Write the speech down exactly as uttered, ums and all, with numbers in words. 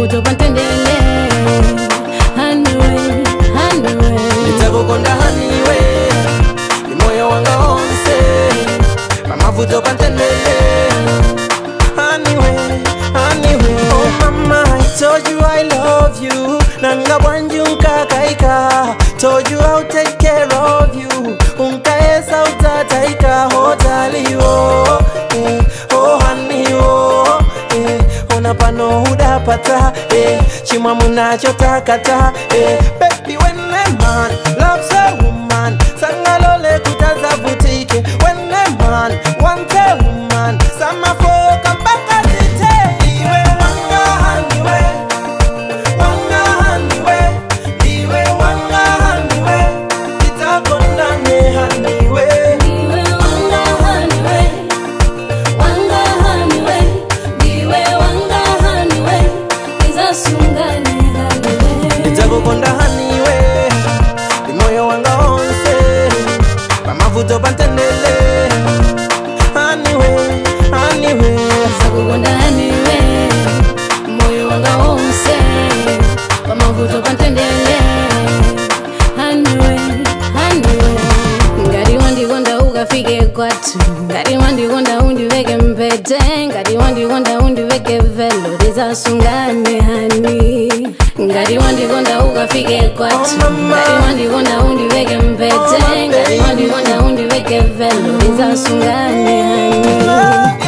pamavuto pantendele. Haniwe, haniwe, nitakukonda haniwe, ni moyo wanga onse, pamavuto pantendele. Haniwe, haniwe. Oh mama, I told you I love you, nanga wanju nkakaika. Told you I'll take care of you, unkaesa utataika hotaliwo. Eh, oh honey, oh, eh, ona pano hudapata, eh, chima munachotakata, eh, baby when a man loves a woman, sangalole kutaza butike. When a man wants a woman, sama foka mpaka zite. Iwe wanga haniwe, wanga haniwe, iwe wanga haniwe, nitakondane haniwe. niwe wanga haniwe, wanga haniwe, niwe wanga haniwe, nizasungane haniwe. Nitakukonda haniwe, ni moyo wanga onse, pamavuto pantendele. Haniwe, haniwe, Nitakukonda haniwe, moyo wanga wonse, pamavuto pantendele. Haniwe, haniwe, ngati wandikonda ukafike kwathu, ngati wandikonda undiveke mpete, ngati wandikonda undiveke velo, tizasungane hani. Ngati wandikonda ukafike kwathu, ngati wandikonda undiveke mpete, ngati wandikonda undiveke velo, tizasungane hani.